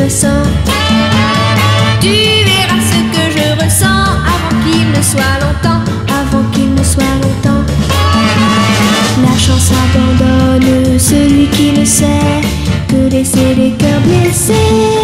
innocent. Tu verras ce que je ressens avant qu'il ne soit longtemps, avant qu'il ne soit longtemps. La chance abandonne celui qui ne sait que laisser les cœurs blessés.